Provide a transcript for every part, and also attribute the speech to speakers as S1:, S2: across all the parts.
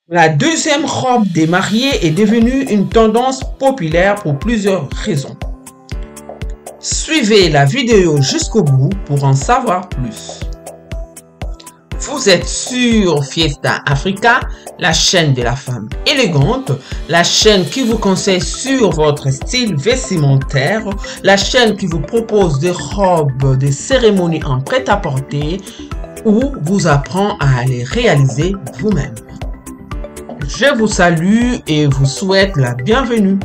S1: La deuxième robe des mariés est devenue une tendance populaire pour plusieurs raisons. Suivez la vidéo jusqu'au bout pour en savoir plus. Vous êtes sur Fiesta Africa, la chaîne de la femme élégante, la chaîne qui vous conseille sur votre style vestimentaire, la chaîne qui vous propose des robes de cérémonie en prêt-à-porter ou vous apprend à les réaliser vous-même. Je vous salue et vous souhaite la bienvenue.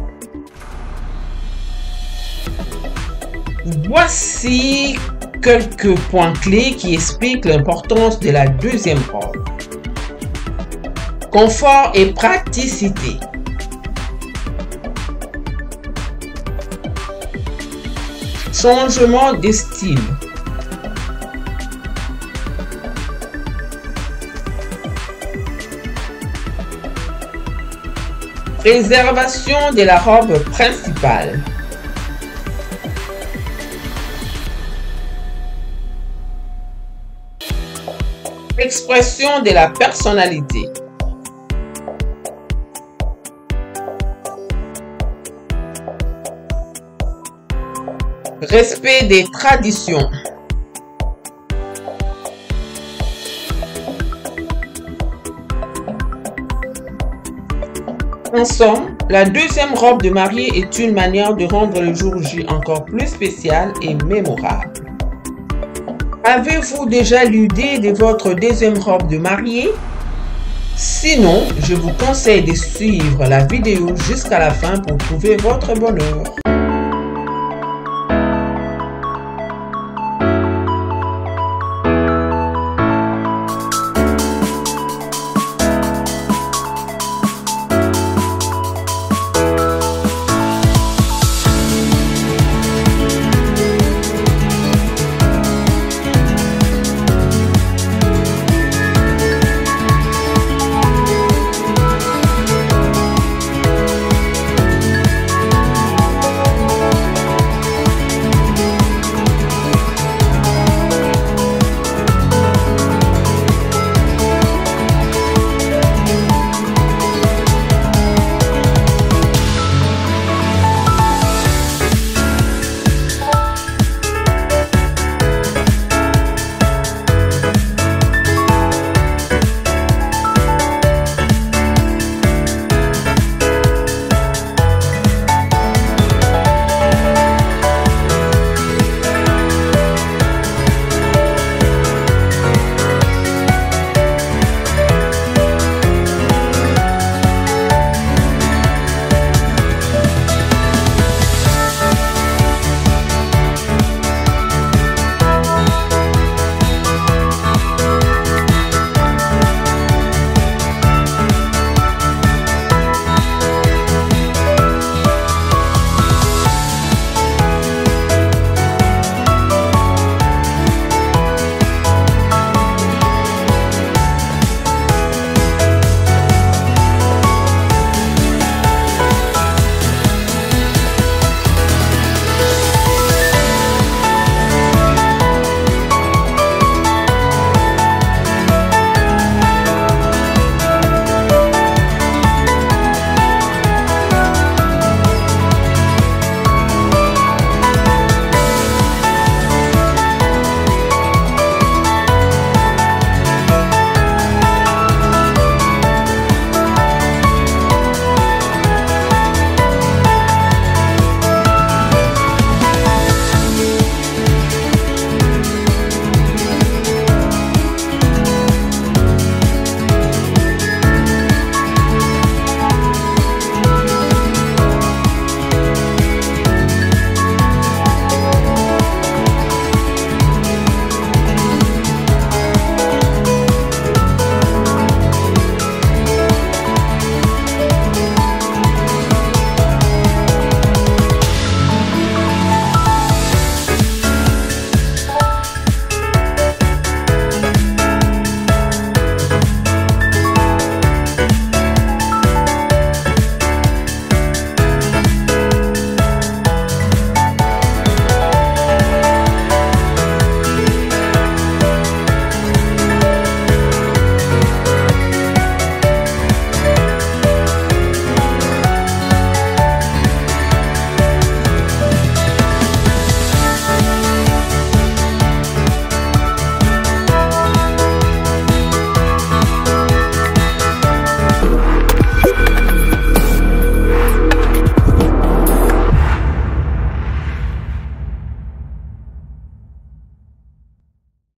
S1: Voici quelques points clés qui expliquent l'importance de la deuxième robe. Confort et praticité. Changement de style. Préservation de la robe principale. Expression de la personnalité. Respect des traditions. En somme, la deuxième robe de mariée est une manière de rendre le jour J encore plus spécial et mémorable. Avez-vous déjà l'idée de votre deuxième robe de mariée? Sinon, je vous conseille de suivre la vidéo jusqu'à la fin pour trouver votre bonheur.